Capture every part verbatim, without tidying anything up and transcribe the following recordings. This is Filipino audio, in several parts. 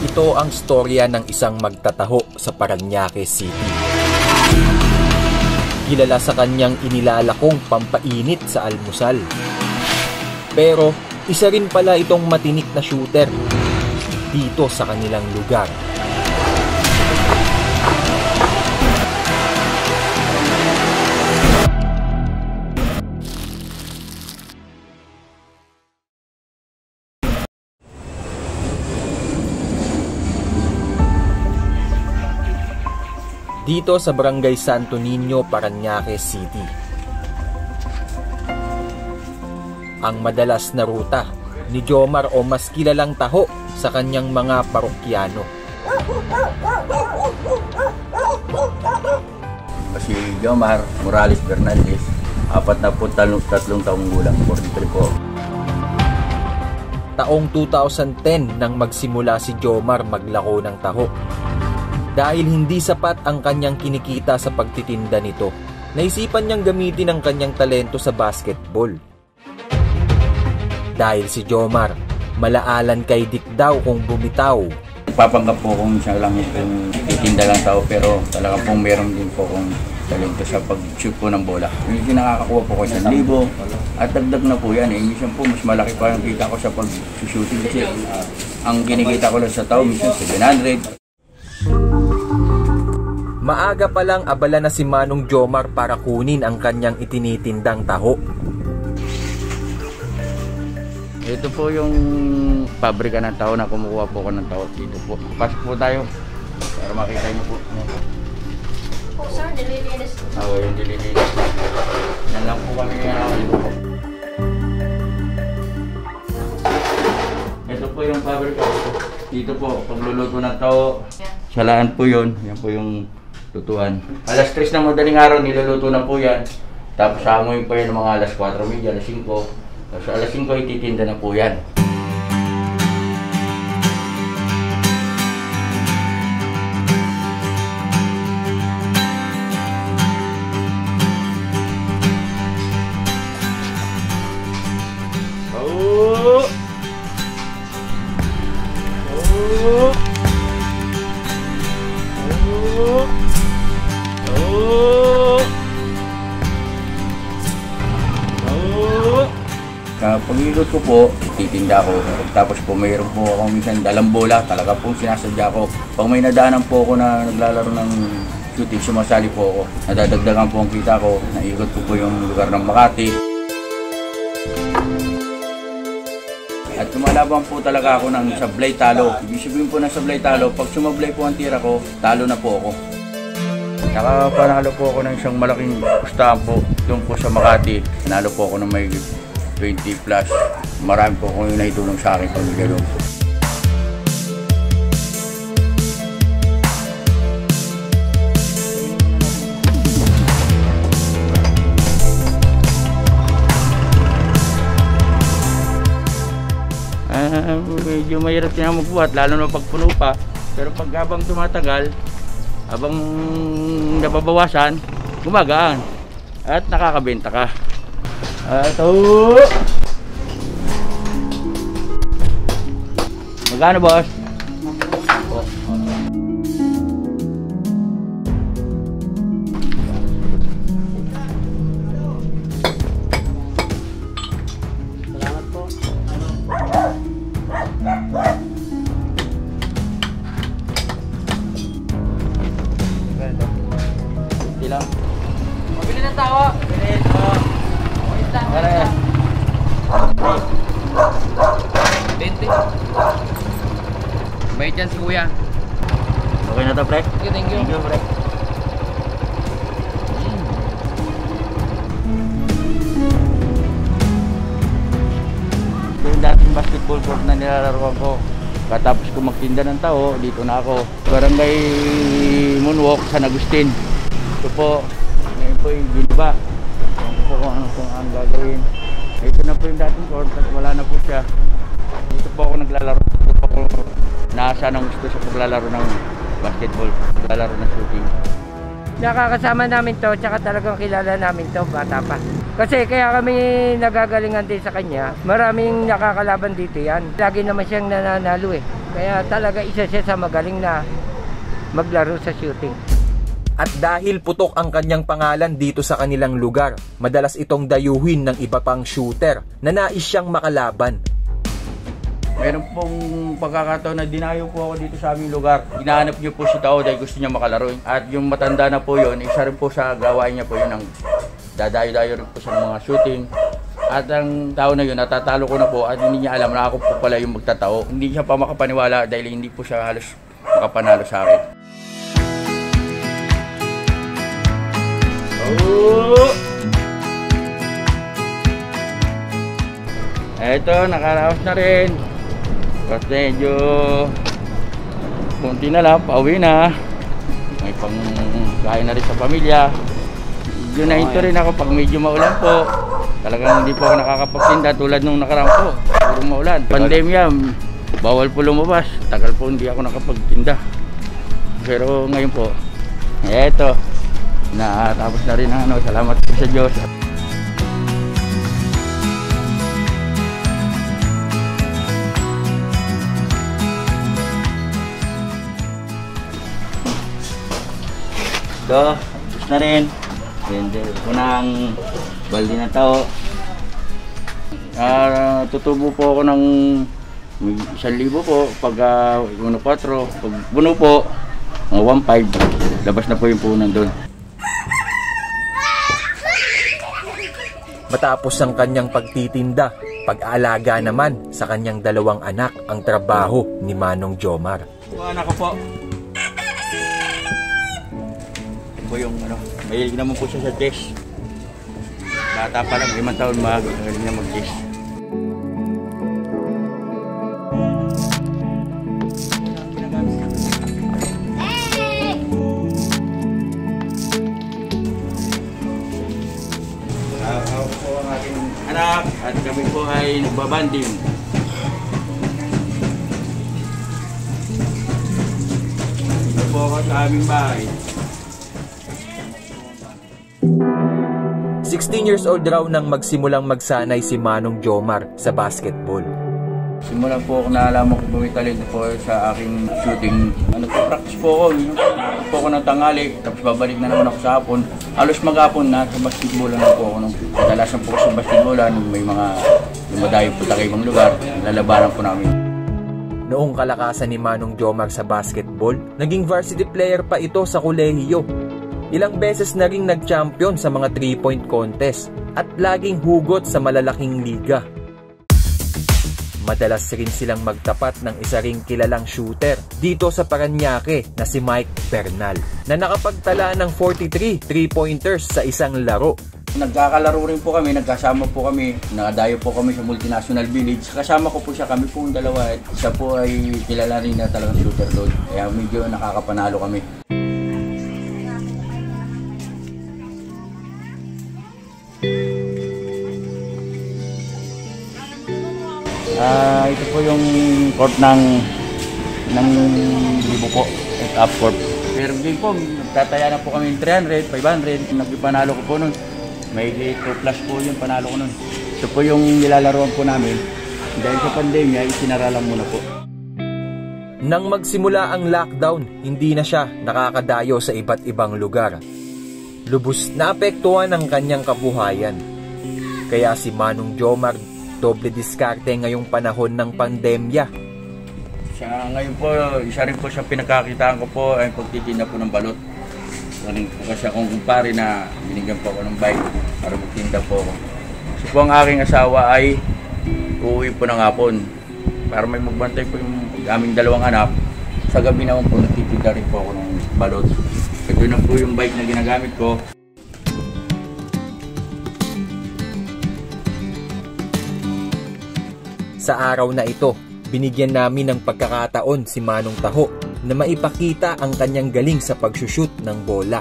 Ito ang storya ng isang magtataho sa Parañaque City. Kilala sa kanyang inilalakong pampainit sa almusal. Pero isa rin pala itong matinik na shooter dito sa kanilang lugar. Dito sa Barangay Santo Niño, Parañaque City. Ang madalas na ruta ni Jomar o mas kilalang taho sa kanyang mga parokyano. Si Jomar Morales Bernaldez, apat na po tatlong taong gulang, forty-three po. Taong two thousand ten nang magsimula si Jomar maglako ng taho. Dahil hindi sapat ang kanyang kinikita sa pagtitinda nito, naisipan niyang gamitin ang kanyang talento sa basketball. Dahil si Jomar, malaalan kay Dick daw kung bumitaw. Papanggap po kung siya lang itong titinda lang tao, pero talaga pong meron din po kung talento sa pag-shoot po ng bola. Minsan nakakakuha po ko sa libo at dagdag na po yan. Eh. Minsan po mas malaki pa ang kita ko sa pag-shooting kasi ang kinikita ko lang sa tao minsan seven hundred. Maaga pa lang abala na si Manong Jomar para kunin ang kanyang itinitindang taho. Ito po yung pabrika ng taho na kumukuha po ko ng taho dito po. Pasok po tayo para makita niyo po. Po sir, nililinis. Oo, yung nililinis. Yan lang po kami dito po. Ito po yung pabrika. Dito po, pagluluto ng taho. Salaan po yun. Yan po yung lutuan. Alas tres ng madaling araw, niluluto na po yan. Tapos hamoy po yan ng mga alas four media, alas five. Tapos alas five, ititinda na po yan. Oh! Oh! Kapag ilot ko po, titinda ko. Tapos po mayroon po akong minsan dalang bola. Talaga po sinasadya ko. Pag may nadaanan po ako na naglalaro ng shooting, sumasali po ako. Nadadagdagan po ang kita ko. Naikot ko po yung lugar ng Makati. At tumalaban po talaga ako ng sablay talo. Ibig sabihin po ng sablay talo, pag sumablay po ang tira ko, talo na po ako. Nakapanalo po ako ng isang malaking pustahan po doon po sa Makati. Nanalo po ako ng may twenty plus. Marami po kung yung naitulong sa akin pamilya doon. Uh, medyo mahirap na magbuhat, lalo na pagpuno pa. Pero pag habang tumatagal, habang nababawasan, gumagaan at nakakabenta ka. Ato. Magkano, boss? Oh. Salamat po. Ilang? Mabili ng tawa. Mabili. Oh. Ano yan? twenty. May chance si kuya. Okay na to, pre? Thank you, thank you. Thank you, pre. Ito yung dating basketball court na nilalaroan ko. Katapos ko magtinda ng tao, dito na ako. Barangay Moonwalk, San Agustin. Ito po, ngayon po yung giniba. Ito po kung ano kung ang gagawin. Ito na po yung dating court at wala na po siya. Dito po ako naglalaro. Dito po ako nasa ng gusto sa paglalaro ng basketball, paglalaro ng shooting. Nakakasama namin to, tsaka talagang kilala namin to, bata pa. Kasi kaya kami nagagalingan din sa kanya. Maraming nakakalaban dito yan. Lagi naman siyang nananalo eh. Kaya talaga isa siya sa magaling na maglaro sa shooting. At dahil putok ang kanyang pangalan dito sa kanilang lugar, madalas itong dayuhin ng iba pang shooter na nais siyang makalaban. Meron pong pagkakataon na dinayo po ako dito sa aming lugar. Hinahanap niyo po si tao dahil gusto niya makalaro. At yung matanda na po yun, isa rin po sa gawain niya po yun ang dadayo-dayo rin po sa mga shooting. At ang tao na yun, natatalo ko na po at hindi niya alam na ako po pala yung magtatao. Hindi siya pa makapaniwala dahil hindi po siya halos makapanalo sa akin. Oh! Eto, nakaraos na rin. Tapos medyo kunti na lang, pauwi na. May pang kain na rin sa pamilya. Medyo nahinto rin ako pag medyo maulan po. Talagang hindi po ako nakakapagtinda tulad nung nakaraan po. Puro maulan. Pandemya, bawal po lumabas. Tagal po hindi ako nakapagtinda. Pero ngayon po, eto, natapos na rin ang ano. Salamat po sa Diyos. Ito, tapos na rin. Render ko ng balde na tao. Uh, tutubo po ako ng isang libo po pag uh, one four. Pag buno po, uh, one five. Labas na po yung punan doon. Matapos ang kanyang pagtitinda, pag-aalaga naman sa kanyang dalawang anak ang trabaho ni Manong Jomar. Mga anak ko po. Po yung ano, mahilig naman po siya sa chess. Bata pa lang, limang taon magaling na mag-chess. Ako po ang aking anak at kami po ay nagbabanding. Ito po ako sa aming bahay. sixteen years old raw nang magsimulang magsanay si Manong Jomar sa basketball. Simulan po ako naalaman ko bumitalento po sa aking shooting. Ano po, practice po ako. Practice po ako ng tanghali, tapos babalik na naman ako sa hapon. Halos maghapon na sa basketball na po ako. Kadalasan po sa basketball, may mga lumadayo po tayo ibang lugar. Lalabanan po namin. Noong kalakasan ni Manong Jomar sa basketball, naging varsity player pa ito sa kolehiyo. Ilang beses na ring nag-champion sa mga three-point contest at laging hugot sa malalaking liga. Madalas rin silang magtapat ng isa ring kilalang shooter dito sa Parañaque na si Mike Bernal na nakapagtala ng forty-three three-pointers sa isang laro. Nagkakalaro rin po kami, nagkasama po kami, nakadayo po kami sa Multinational Village. Kasama ko po siya, kami po yung dalawa. Siya po ay kilala rin na talagang shooter doon. Kaya medyo nakakapanalo kami. Ah, uh, ito po yung court ng ng libo po, at up court. Pero game po, nagtataya na po kami ng three hundred, five hundred. Nagpanalo ko po nun. May two plus po yung panalo ko nun. Ito po yung nilalaroan po namin. Dahil sa pandemya, isinaralan muna po. Nang magsimula ang lockdown, hindi na siya nakakadayo sa iba't ibang lugar. Lubos na apektuhan ang kanyang kabuhayan. Kaya si Manong Jomar doble diskarte ngayong panahon ng pandemya. Siya ngayon po, isa rin po siya pinagkakitaan ko po ay pagtitinda po ng balot. Galing po kasi akong kumpare na binigyan po ako ng bike para magtinda po ako. Kasi po ang aking asawa ay uuwi po ng hapon para may magbantay po yung aming dalawang anak. Sa gabi naman po nagtitinda rin po ako ng balot. Ito na po yung bike na ginagamit ko. Sa araw na ito, binigyan namin ng pagkakataon si Manong Taho na maipakita ang kanyang galing sa pagsushoot ng bola.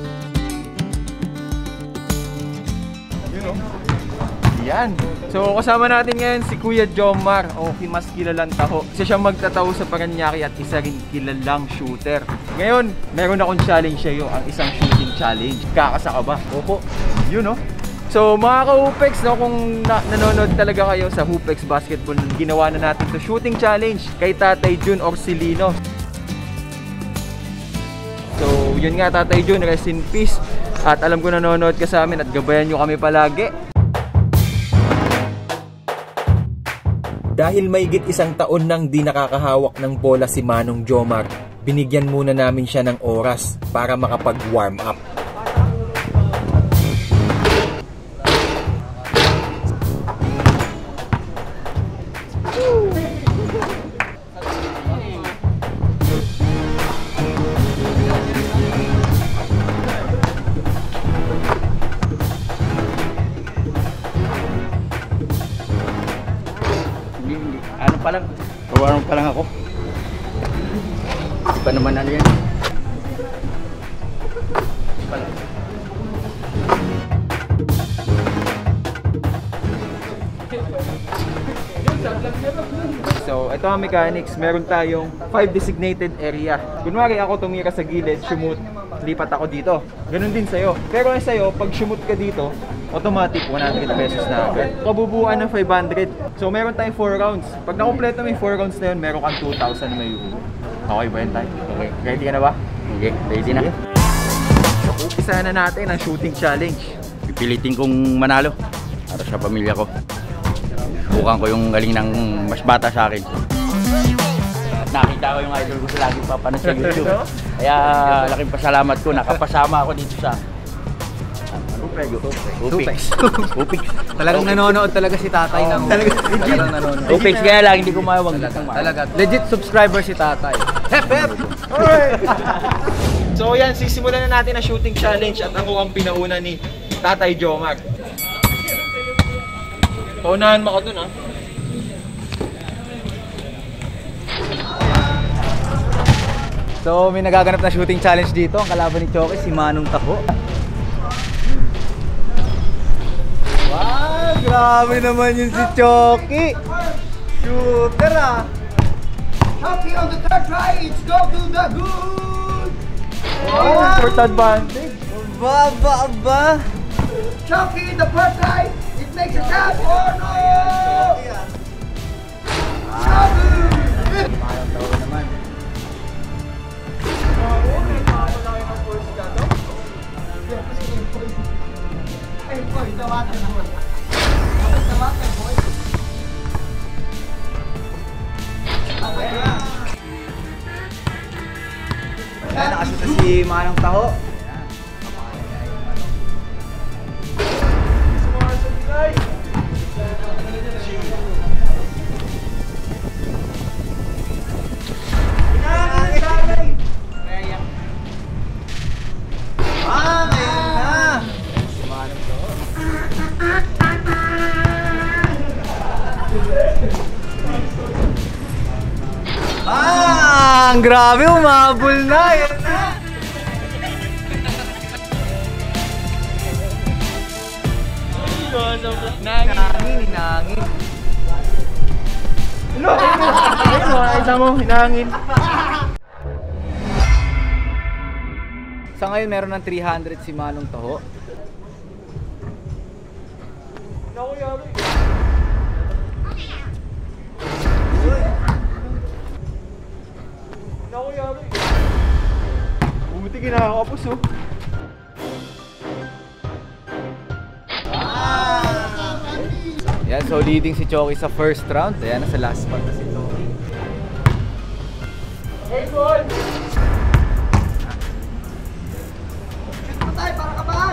Yan. So kasama natin ngayon si Kuya Jomar o mas kilalang Taho. Isa siyang magtataho sa Parañaque at isa rin kilalang shooter. Ngayon, meron akong challenge sa iyo, ang isang shooting challenge. Kakasa ka ba? Opo. Yun no? So mga ka-Hupex, no, kung na nanonood talaga kayo sa Hupex Basketball, ginawa na natin to shooting challenge kay Tatay Jun Orsilino. So yun nga Tatay Jun, rest in peace. At alam ko nanonood ka sa amin at gabayan nyo kami palagi. Dahil mahigit isang taon nang di nakakahawak ng bola si Manong Jomar, binigyan muna namin siya ng oras para makapag-warm up. Ano pa lang, kawarang pa lang ako. Hindi pa naman ano yan. Pa lang. So ito ang mechanics, meron tayong five designated area. Kunwari ako tumira sa gilid, shumut, lipat ako dito. Ganun din sa'yo. Pero yung sa'yo, pag shumut ka dito, automatic one hundred pesos na agad. Kabubuan ng five hundred. So meron tayong four rounds. Pag nakumpleto mo yung four rounds na yun, meron kang two thousand na yun. Okay ba yun tayo? Okay. Ready ka na ba? Okay, ready na. So umpisa na natin ang shooting challenge. Pipilitin kong manalo para sa pamilya ko. Bukan ko yung galing ng mas bata sa akin. Nakita ko yung idol ko sa laging papanood sa YouTube. Kaya laking pasalamat ko, nakapasama ako dito sa Hupex. Hupex. Talagang nanonood talaga si tatay ng Talaga, Talagang nanonood. Hupex kaya lang, hindi ko mawag. Talaga. Legit subscriber si tatay. Hep hep! Alright! So yan, sisimulan na natin ang shooting challenge at ako ang pinauna ni Tatay Jomar. Paunahan mo ako dun, ha? So may nagaganap na shooting challenge dito. Ang kalaban ni Choki, si Manong Taho. Wow! Grabe naman yun si Choki! Shooter ah! Choki on the third try, it's go to the good! Oh, short advantage. Aba, aba, aba! Choki the first try, it makes a tap, oh no! Choki! Manong Taho naman. Ayan, nakasuta si Manong Taho. Ah, ngayon na! Si Manong Taho. Ah, ang grabe, umabol na. Yan na. Hinangin, hinangin. Ano? Ayun, nakita mo, hinangin. Sa ngayon, meron ng three hundred si Manong Taho. Buti kinakapos, oh. Yan, so leading si Choki sa first round. Ayan, nasa last spot na si Choki. Hey, boy! Patay, para kabahan!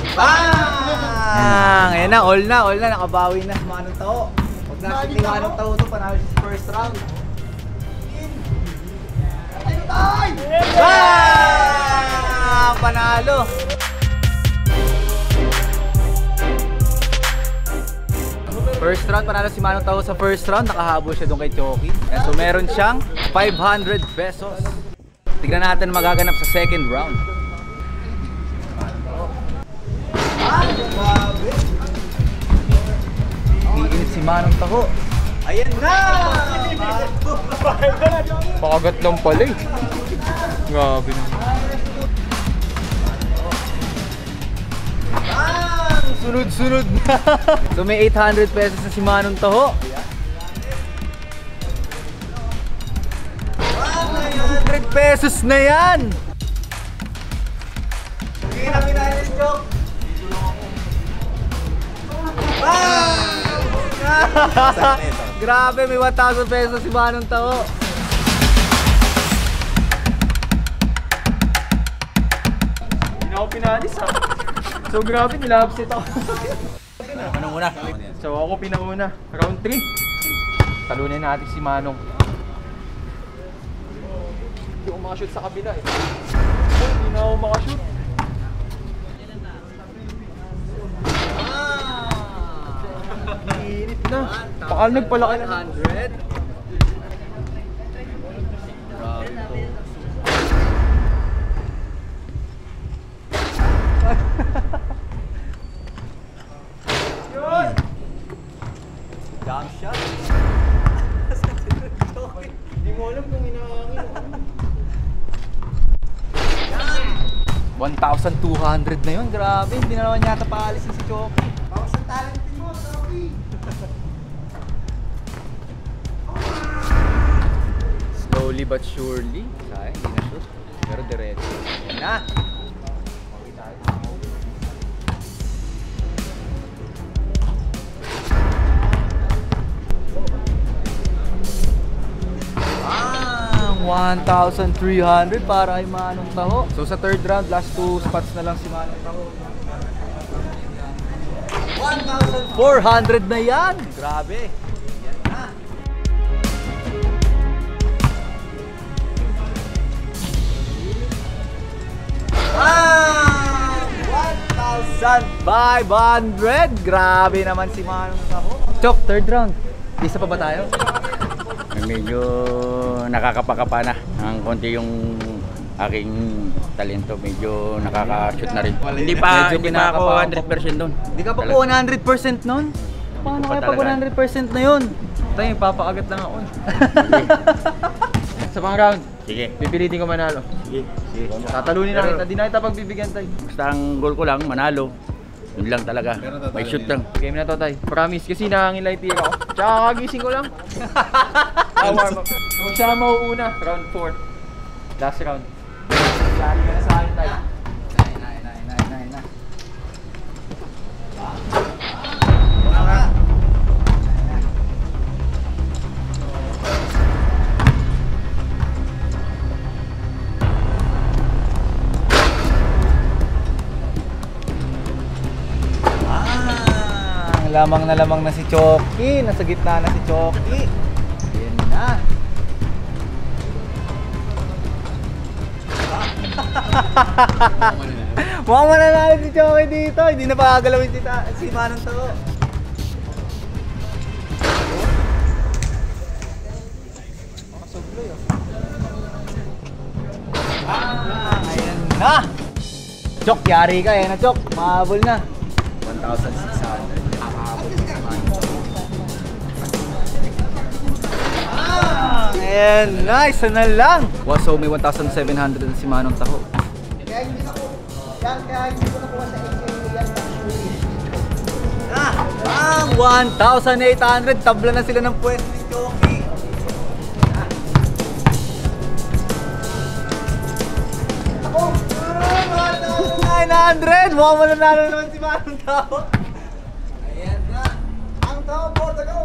Bang! Ayan na, all na, all na. Nakabawi na si Manong Taho. Huwag na si Manong Taho to, panalo siya sa first round. Patay! Bang! Panalo! First round, panalo si Manong Taho sa first round. Nakahabol siya doon kay Choki. Ayan, so meron siyang five hundred pesos. Tignan natin magaganap sa second round. Iinit si Manong Taho. Ayan na! Pakagat lang pala eh. Grabe na. Bang! Sunod-sunod na. So may eight hundred pesos na si Manong Taho. nine hundred pesos na yan! Grabe, may one thousand pesos si Manong Taho. Hindi na ako pinalis ha. So grabe, nilabsit ako. Ano muna? So ako pinauna. Round three. Talunin natin si Manong. Hindi ako makashoot sa kabila eh. Oh, hindi na ako makashoot. Init na. Pakal nagpalaki na. one hundred. Jump shot. Hindi mo alam kung hinahangin. one thousand two hundred na yun, grabe. Hindi na naman yata paalisin si Choki. Bawas ang talent mo, Choki. Slowly but surely. Sayang, hindi na shoot. Pero diretso. Yan na. one thousand three hundred para kay Manong Taho. So sa third round, last two spots na lang si Manong Taho. one thousand four hundred na yan! Grabe! Yan na! Ah! one thousand five hundred! Grabe naman si Manong Taho. Chok, third round. Isa pa ba tayo? Medyo nakakapakapa na ng konti yung aking talento. Medyo nakaka-shoot na rin. Hindi pa, Medyo hindi pa ako one hundred percent doon. Hindi ka pa po one hundred percent nun? Paano kaya pag one hundred percent na yun? Tayo, papakagat lang ako. Sa pang round. Sige. Pipilitin ko manalo. Sige. Sige. Tatalunin na kita. Di na kita pagbibigyan tayo. Basta ang goal ko lang, manalo. Yun lang talaga. May shoot lang. Game na to tay. Promise kasi nahangin lang yung tira ko. Tsaka kagising ko lang. Ah, warm up. So, siya mauuna. Round four. Last round. Sali ka na sa akin tay. Nine, nine, nine, nine, nine, nine. Lamang na lamang na si Choki. Nasa gitna na si Choki. Yan na. Mukhang mananalo si Choki dito. Hindi na pa gagalawin si, si Manong Taho. Ah, ayan na. Chok, yari ka. Ayan na, Chok. Mahabol na. one thousand six hundred. Ayan, nice na lang. Wow, so may one thousand seven hundred na si Manong Taho. Kaya hindi ako, yan, kaya hindi ko nakuha sa X M L yan. Ah, ang one thousand eight hundred. Tabla na sila ng pwesto ni Choki. Ako, one thousand nine hundred. Mukhang mananalo naman si Manong Taho. Ayan na. Ang tao po, tago.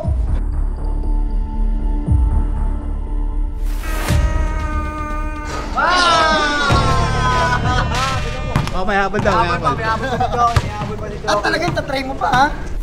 Oh, may habol daw, may habol. May habol pa si Choki, may habol pa si Choki. At talagang tatry mo pa, ha?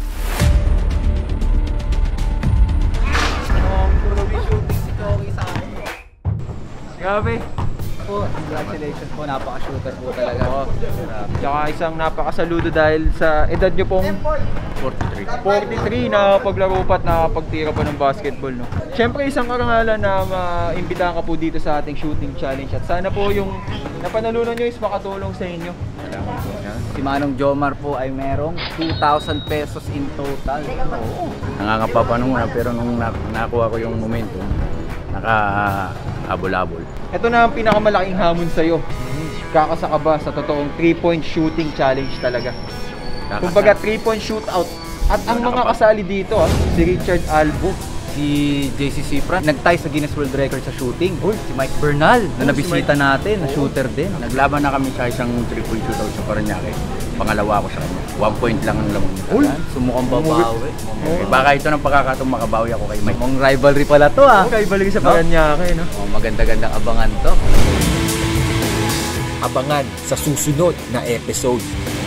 Grabe. Po, congratulations po, napaka-shooter po talaga. Tsaka isang napakasaludo dahil sa edad nyo pong forty-three. forty-three na paglaro pa at nakapagtira pa ng basketball, no? Siyempre isang karangalan na maimbitahan ka po dito sa ating shooting challenge at sana po yung napanalunan nyo is makatulong sa inyo. Salamat po. Si Manong Jomar po ay merong two thousand pesos in total. Oo. Nangangapa pa nung una pero nung na- nakuha ko yung momentum, naka-abol-abol. Ito na ang pinakamalaking hamon sa'yo. Kakasa ka ba sa totoong three point shooting challenge talaga? Kakasa. Kumbaga three point shootout. At ang mga kasali dito, ah, si Richard Albo, Si J C Cifran, nag-tie sa Guinness World Record sa shooting. Uy. Si Mike Bernal, na Uy, si nabisita Mike. natin, na shooter din. Naglaban na kami sa isang three-point shootout sa Parañaque. Pangalawa ako sa kanya. One point lang ang lamang. Uy. Sumukang babawi. Eh, baka ito ng pagkakataong makabawi ako kay Mike. Mong rivalry pala to ah. Okay, balik sa No? Parañaque, no? Oh, maganda-gandang abangan to. Abangan sa susunod na episode.